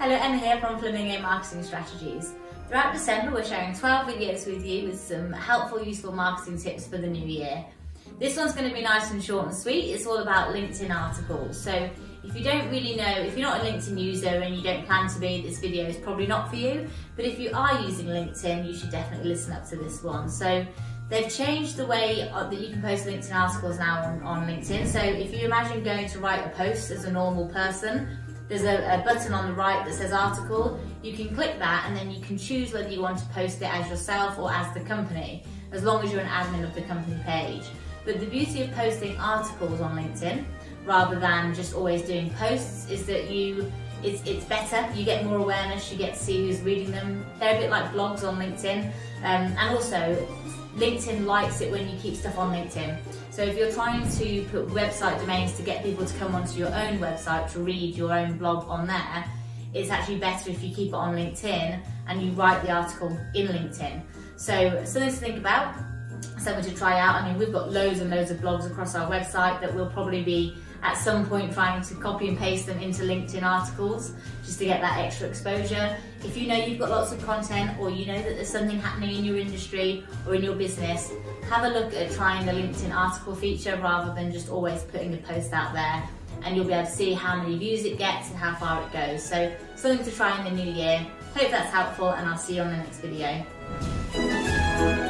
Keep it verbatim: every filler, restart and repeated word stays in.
Hello, Emma here from Flamingo Marketing Strategies. Throughout December, we're sharing twelve videos with you with some helpful, useful marketing tips for the new year. This one's going to be nice and short and sweet. It's all about LinkedIn articles. So if you don't really know, if you're not a LinkedIn user and you don't plan to be, this video is probably not for you. But if you are using LinkedIn, you should definitely listen up to this one. So they've changed the way that you can post LinkedIn articles now on, on LinkedIn. So if you imagine going to write a post as a normal person, there's a, a button on the right that says article. You can click that and then you can choose whether you want to post it as yourself or as the company, as long as you're an admin of the company page. But the beauty of posting articles on LinkedIn, rather than just always doing posts, is that you it's, it's better, you get more awareness, you get to see who's reading them. They're a bit like blogs on LinkedIn. Um, and also, LinkedIn likes it when you keep stuff on LinkedIn. So if you're trying to put website domains to get people to come onto your own website to read your own blog on there, it's actually better if you keep it on LinkedIn and you write the article in LinkedIn. So something to think about, something to try out. I mean, we've got loads and loads of blogs across our website that we'll probably be at some point trying to copy and paste them into LinkedIn articles just to get that extra exposure. If you know you've got lots of content, or you know that there's something happening in your industry or in your business, have a look at trying the LinkedIn article feature rather than just always putting a post out there, and you'll be able to see how many views it gets and how far it goes. So something to try in the new year. Hope that's helpful, and I'll see you on the next video.